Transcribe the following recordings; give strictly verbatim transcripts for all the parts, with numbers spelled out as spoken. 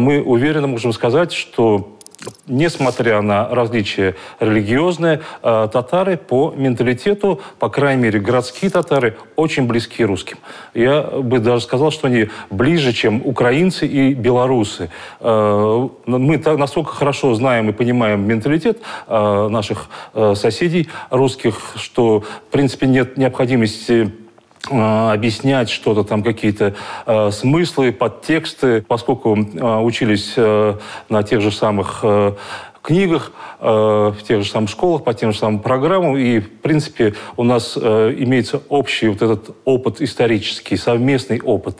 Мы уверенно можем сказать, что несмотря на различия религиозные, татары по менталитету, по крайней мере, городские татары, очень близки русским. Я бы даже сказал, что они ближе, чем украинцы и белорусы. Мы настолько хорошо знаем и понимаем менталитет наших соседей русских, что, в принципе, нет необходимости объяснять что-то там, какие-то э, смыслы, подтексты, поскольку э, учились э, на тех же самых э, книгах, э, в тех же самых школах, по тем же самым программам. И, в принципе, у нас э, имеется общий вот этот опыт исторический, совместный опыт.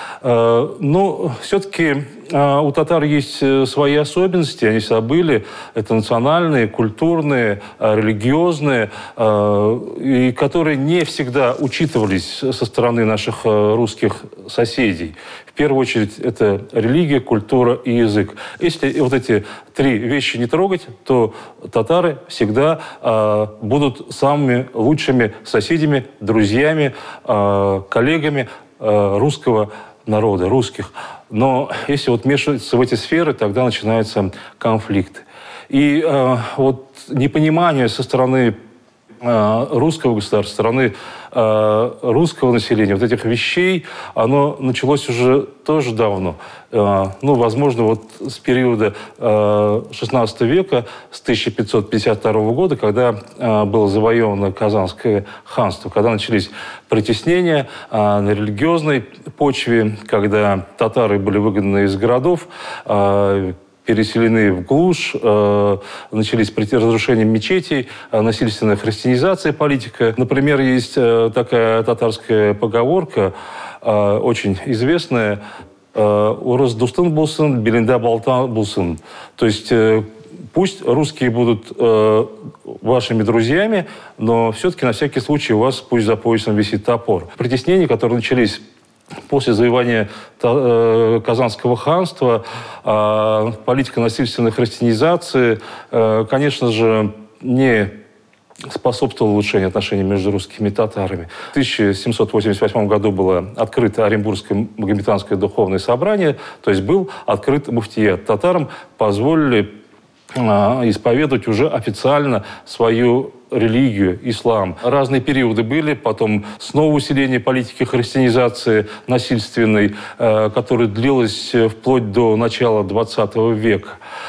Э, но все-таки э, у татар есть свои особенности, они всегда были. Это национальные, культурные, э, религиозные, э, и которые не всегда учитывались со стороны наших э, русских соседей. В первую очередь, это религия, культура и язык. Если вот эти три вещи не трогать, то татары всегда э, будут самыми лучшими соседями, друзьями, э, коллегами э, русского народа, русских. Но если вот вмешиваться в эти сферы, тогда начинаются конфликты. И э, вот непонимание со стороны э, русского государства, со стороны э, русского населения, вот этих вещей, оно началось уже тоже давно. Э, ну, возможно, вот с периода э, шестнадцатого века, с тысяча пятьсот пятьдесят второго года, когда э, было завоевано Казанское ханство, когда начались притеснения э, на религиозной почве, когда татары были выгнаны из городов, э, переселены в глушь, э, начались разрушения мечетей, э, насильственная христианизация политика. Например, есть э, такая татарская поговорка, э, очень известная: «Урыс дустын болсын, белинда балта болсын». То есть э, пусть русские будут э, вашими друзьями, но все-таки на всякий случай у вас пусть за поясом висит топор. Притеснения, которые начались после завоевания Казанского ханства, политика насильственной христианизации, конечно же, не способствовала улучшению отношений между русскими и татарами. В тысяча семьсот восемьдесят восьмом году было открыто Оренбургское Магометанское духовное собрание, то есть был открыт муфтият. Татарам позволили исповедовать уже официально свою религию, ислам. Разные периоды были, потом снова усиление политики христианизации насильственной, которая длилась вплоть до начала двадцатого века.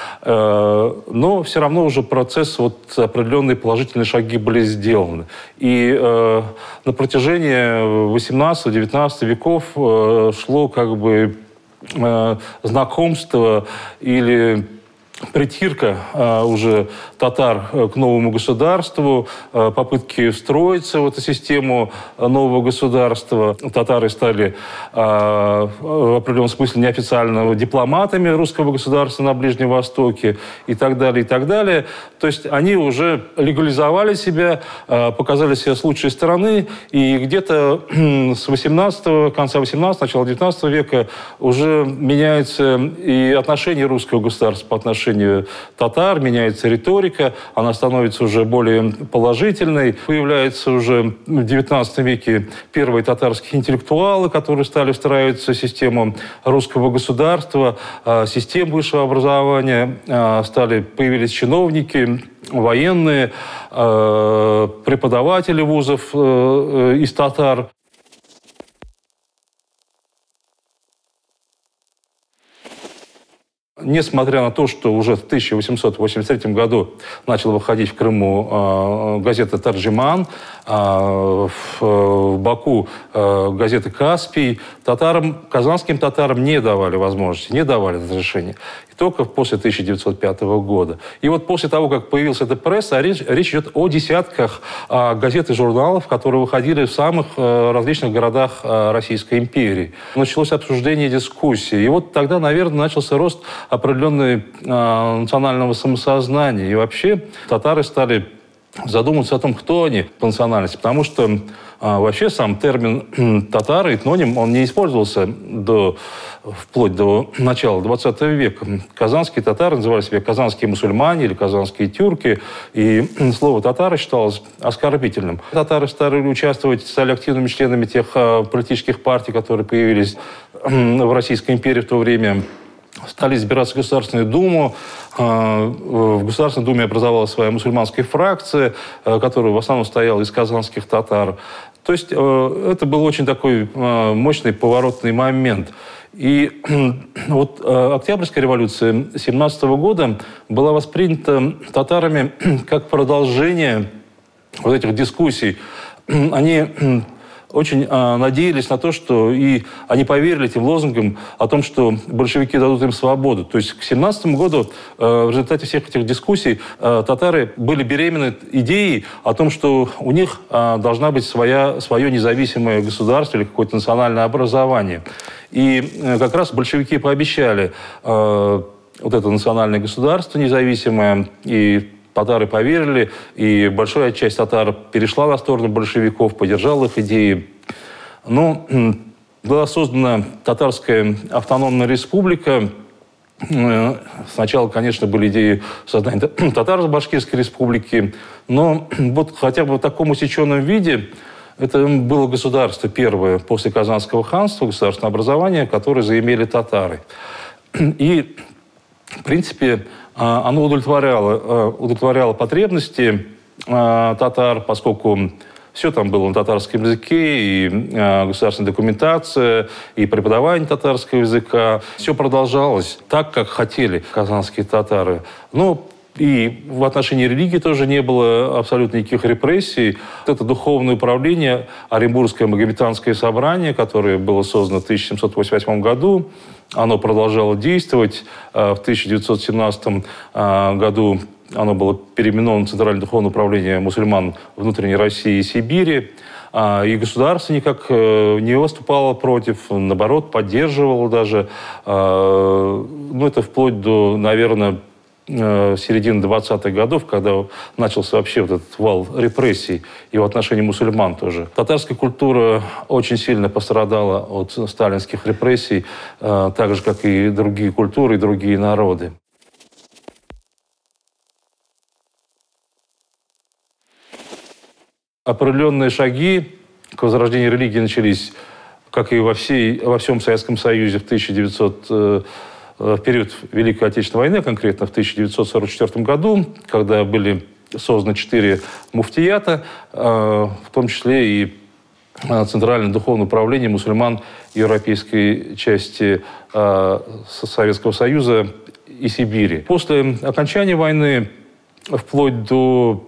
Но все равно уже процесс, вот определенные положительные шаги были сделаны. И э, на протяжении восемнадцатого-девятнадцатого веков э, шло как бы э, знакомство или притирка э, уже татар к новому государству, э, попытки встроиться в эту систему нового государства. Татары стали э, в определенном смысле неофициально дипломатами русского государства на Ближнем Востоке и так далее, и так далее. То есть они уже легализовали себя, э, показали себя с лучшей стороны, и где-то с восемнадцатого, конца восемнадцатого, начала девятнадцатого века уже меняется и отношение русского государства по отношению татар, меняется риторика, она становится уже более положительной. Появляются уже в девятнадцатом веке первые татарские интеллектуалы, которые стали встраиваться в систему русского государства, систему высшего образования, стали, появились чиновники, военные, преподаватели вузов из татар. Несмотря на то, что уже в тысяча восемьсот восемьдесят третьем году начала выходить в Крыму э, газета «Тарджиман», э, в, в Баку э, газета «Каспий», татарам, казанским татарам не давали возможности, не давали разрешения. И только после тысяча девятьсот пятого года. И вот после того, как появилась эта пресса, речь, речь идет о десятках э, газет и журналов, которые выходили в самых э, различных городах э, Российской империи. Началось обсуждение, дискуссии. И вот тогда, наверное, начался рост определенной э, национального самосознания. И вообще татары стали задумываться о том, кто они по национальности. Потому что э, вообще сам термин татары, этноним, он не использовался до, вплоть до начала двадцатого века. Казанские татары называли себя казанские мусульмане или казанские тюрки. И слово татары считалось оскорбительным. Татары стали участвовать, стали активными членами тех э, политических партий, которые появились в Российской империи в то время. стали избираться в Государственную Думу. В Государственной Думе образовалась своя мусульманская фракция, которая в основном состояла из казанских татар. То есть это был очень такой мощный поворотный момент. И вот Октябрьская революция тысяча девятьсот семнадцатого года была воспринята татарами как продолжение вот этих дискуссий. Они очень э, надеялись на то, что и они поверили этим лозунгам о том, что большевики дадут им свободу. То есть к семнадцатому году э, в результате всех этих дискуссий э, татары были беременны идеей о том, что у них э, должна быть своя, свое независимое государство или какое-то национальное образование. И э, как раз большевики пообещали э, вот это национальное государство независимое, и татары поверили, и большая часть татар перешла на сторону большевиков, поддержала их идеи. Но была создана Татарская автономная республика. Сначала, конечно, были идеи создания Татаро-Башкирской республики, но вот хотя бы в таком усеченном виде это было государство первое после Казанского ханства, государственное образование, которое заимели татары. И, в принципе, оно удовлетворяло, удовлетворяло потребности татар, поскольку все там было на татарском языке, и государственная документация, и преподавание татарского языка. Все продолжалось так, как хотели казанские татары. Но и в отношении религии тоже не было абсолютно никаких репрессий. Это духовное управление, Оренбургское магометанское собрание, которое было создано в тысяча семьсот восемьдесят восьмом году, оно продолжало действовать. В тысяча девятьсот семнадцатом году оно было переименовано в Центральное духовное управление мусульман внутренней России и Сибири. И государство никак не выступало против, наоборот, поддерживало даже. Ну, это вплоть до, наверное, середины двадцатых годов, когда начался вообще вот этот вал репрессий и в отношении мусульман тоже. Татарская культура очень сильно пострадала от сталинских репрессий, так же, как и другие культуры и другие народы. Определенные шаги к возрождению религии начались, как и во, всей, во всем Советском Союзе в тысяча девятисотом в период Великой Отечественной войны, конкретно в тысяча девятьсот сорок четвёртом году, когда были созданы четыре муфтията, в том числе и Центральное духовное управление мусульман европейской части Советского Союза и Сибири. После окончания войны, вплоть до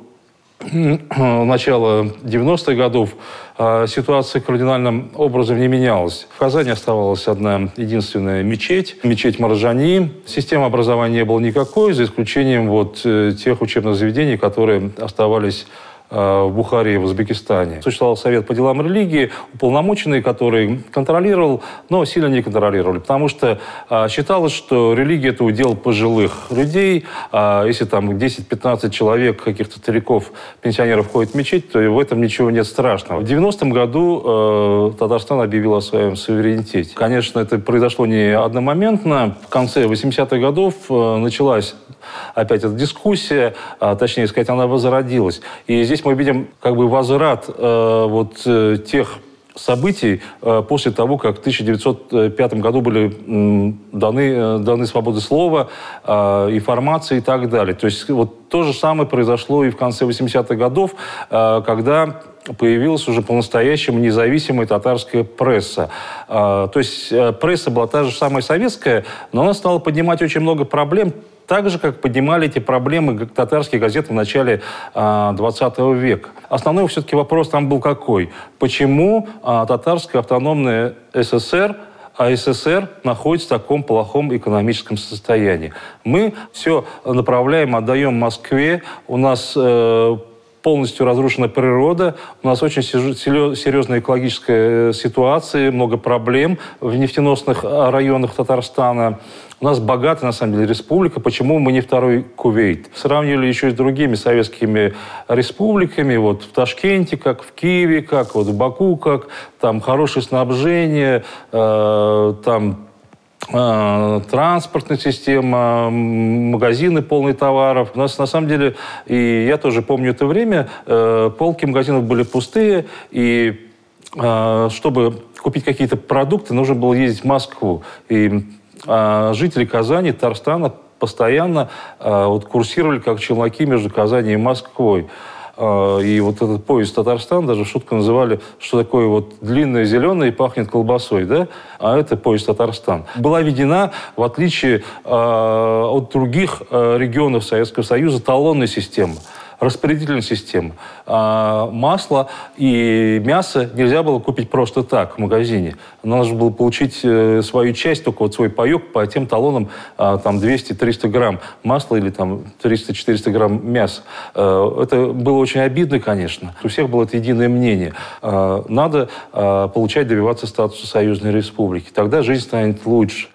начала девяностых годов, ситуация кардинальным образом не менялась. В Казани оставалась одна единственная мечеть, мечеть Марджани. Системы образования не было никакой, за исключением вот тех учебных заведений, которые оставались в Бухаре и в Узбекистане. Существовал совет по делам религии, уполномоченный, который контролировал, но сильно не контролировали, потому что а, считалось, что религия – это удел пожилых людей. А, если там десять-пятнадцать человек, каких-то стариков, пенсионеров ходят в мечеть, то в этом ничего нет страшного. В девяностом году э, Татарстан объявил о своем суверенитете. Конечно, это произошло не одномоментно. В конце восьмидесятых годов э, началась опять эта дискуссия, а, точнее сказать, она возродилась. И здесь мы видим как бы возврат э, вот э, тех событий э, после того, как в тысяча девятьсот пятом году были э, даны, э, даны свободы слова, э, информации и так далее. То есть вот то же самое произошло и в конце восьмидесятых годов, э, когда появилась уже по-настоящему независимая татарская пресса. Э, то есть э, пресса была та же самая советская, но она стала поднимать очень много проблем, так же, как поднимали эти проблемы татарские газеты в начале двадцатого века. Основной все-таки вопрос там был какой? Почему а, татарская автономная ССР, а СССР находится в таком плохом экономическом состоянии? Мы все направляем, отдаем Москве, у нас э, полностью разрушена природа, у нас очень серьезная экологическая ситуация, много проблем в нефтеносных районах Татарстана. У нас богатая, на самом деле, республика. Почему мы не второй Кувейт? Сравнивали еще и с другими советскими республиками. Вот в Ташкенте, как в Киеве, как вот в Баку, как там хорошее снабжение, э, там э, транспортная система, магазины полные товаров. У нас, на самом деле, и я тоже помню это время, э, полки магазинов были пустые, и э, чтобы купить какие-то продукты, нужно было ездить в Москву. И жители Казани, Татарстана постоянно вот, курсировали как челноки между Казани и Москвой. И вот этот поезд Татарстан даже шутку называли, что такое вот длинное зеленое и пахнет колбасой, да? А это поезд Татарстан. Была введена, в отличие э, от других э, регионов Советского Союза, талонная система, распределительная система. А масло и мясо нельзя было купить просто так в магазине. Нужно было получить э, свою часть, только вот свой паёк по тем талонам, э, там двести-триста грамм масла или там триста-четыреста грамм мяса. Э, это было очень обидно, конечно. У всех было это единое мнение. Э, надо э, получать, добиваться статуса союзной республики. Тогда жизнь станет лучше.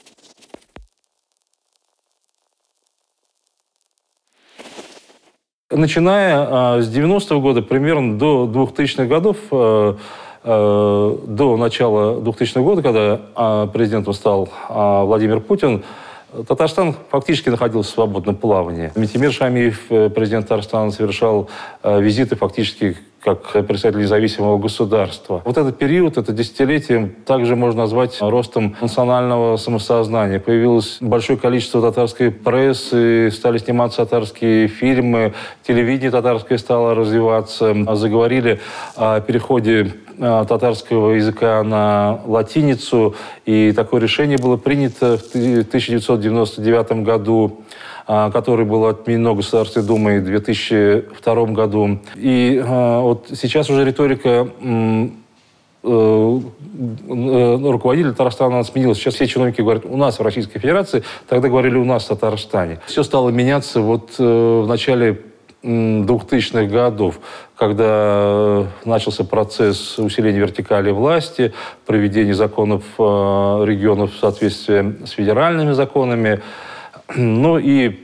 Начиная э, с девяностого года, примерно до двухтысячных годов, э, э, до начала двухтысячного года, когда э, президентом стал э, Владимир Путин, Татарстан фактически находился в свободном плавании. Митимир Шамиев, президент Татарстана, совершал э, визиты фактически как представитель независимого государства. Вот этот период, это десятилетие, также можно назвать ростом национального самосознания. Появилось большое количество татарской прессы, стали сниматься татарские фильмы, телевидение татарское стало развиваться, заговорили о переходе татарского языка на латиницу, и такое решение было принято в тысяча девятьсот девяносто девятом году, который был отменен Государственной Думой в две тысячи втором году. И э, вот сейчас уже риторика э, э, руководителя Татарстана сменилась. Сейчас все чиновники говорят «у нас в Российской Федерации», тогда говорили «у нас в Татарстане». Все стало меняться вот э, в начале двухтысячных годов, когда начался процесс усиления вертикали власти, проведения законов э, регионов в соответствии с федеральными законами. Ну и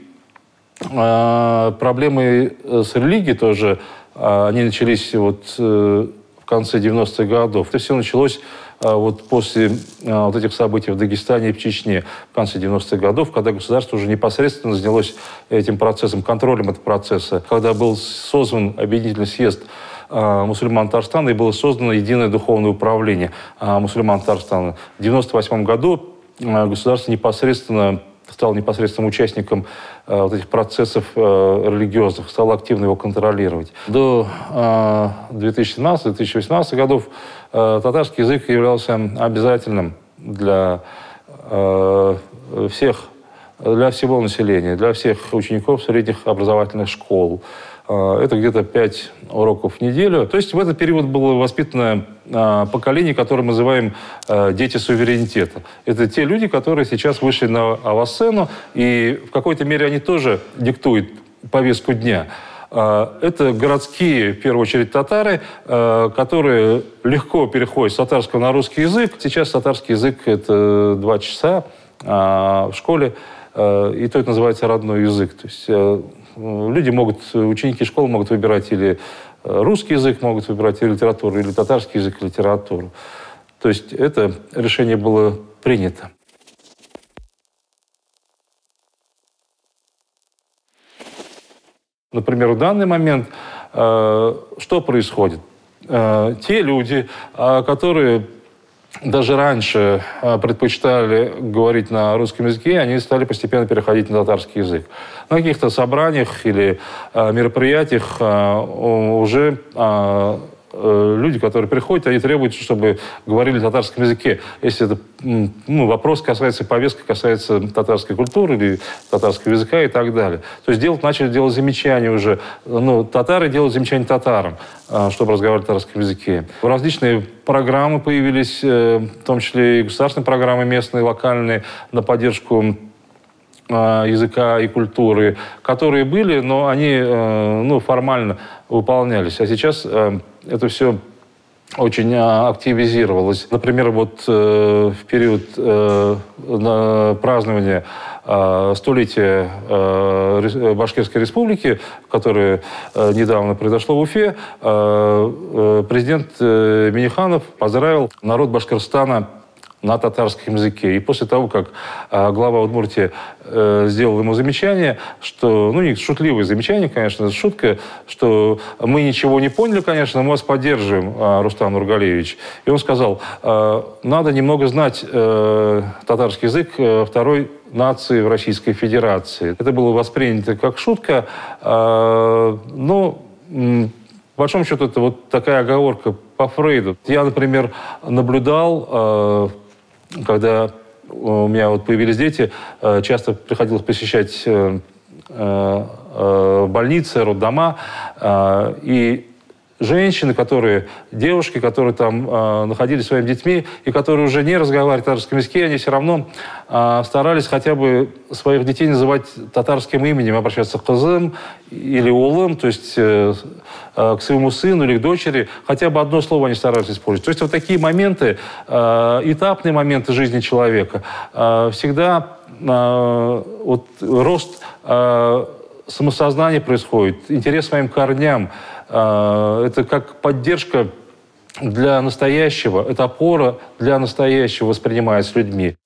э, проблемы с религией тоже, э, они начались вот, э, в конце девяностых годов. Это все началось э, вот после э, вот этих событий в Дагестане и в Чечне в конце девяностых годов, когда государство уже непосредственно занялось этим процессом, контролем этого процесса, когда был создан объединительный съезд э, мусульман Татарстана и было создано единое духовное управление э, мусульман Татарстана. В девяносто восьмом году э, государство непосредственно стал непосредственным участником э, вот этих процессов э, религиозных, стал активно его контролировать. До э, две тысячи семнадцатого — две тысячи восемнадцатого годов э, татарский язык являлся обязательным для э, всех, для всего населения, для всех учеников средних образовательных школ. Это где-то пять уроков в неделю. То есть в этот период было воспитано поколение, которое мы называем дети суверенитета. Это те люди, которые сейчас вышли на авасцену, и в какой-то мере они тоже диктуют повестку дня. Это городские, в первую очередь, татары, которые легко переходят с татарского на русский язык. Сейчас татарский язык – это два часа в школе, и то это называется родной язык. То есть люди могут, ученики школы могут выбирать или русский язык, могут выбирать или литературу, или татарский язык, и литературу. То есть это решение было принято. Например, в данный момент э, что происходит? Э, те люди, э, которые даже раньше предпочитали говорить на русском языке, они стали постепенно переходить на татарский язык. На каких-то собраниях или мероприятиях уже люди, которые приходят, они требуют, чтобы говорили на татарском языке. Если это, ну, вопрос касается, повестка касается татарской культуры или татарского языка и так далее. То есть делать, начали делать замечания уже. Ну, татары делают замечания татарам, чтобы разговаривать на татарском языке. Различные программы появились, в том числе и государственные программы местные, локальные, на поддержку языка и культуры, которые были, но они ну, формально выполнялись. А сейчас это все очень активизировалось. Например, вот в период празднования столетия Башкирской республики, которое недавно произошло в Уфе, президент Минниханов поздравил народ Башкортостана на татарском языке. И после того, как э, глава Удмуртии э, сделал ему замечание, что, ну, не шутливое замечание, конечно, это шутка, что мы ничего не поняли, конечно, мы вас поддерживаем, э, Рустам Нургалиевич. И он сказал, э, надо немного знать э, татарский язык э, второй нации в Российской Федерации. Это было воспринято как шутка, э, но... По большому счету, это вот такая оговорка по Фрейду. Я, например, наблюдал, когда у меня вот появились дети, часто приходилось посещать больницы, роддома, и женщины, которые, девушки, которые там э, находились своими детьми, и которые уже не разговаривали на татарском языке, они все равно э, старались хотя бы своих детей называть татарским именем, обращаться к кызым или улым, то есть э, э, к своему сыну или к дочери, хотя бы одно слово они старались использовать. То есть вот такие моменты, э, этапные моменты жизни человека, э, всегда э, вот, рост э, самосознания происходит, интерес к своим корням. Это как поддержка для настоящего, это опора для настоящего воспринимается людьми.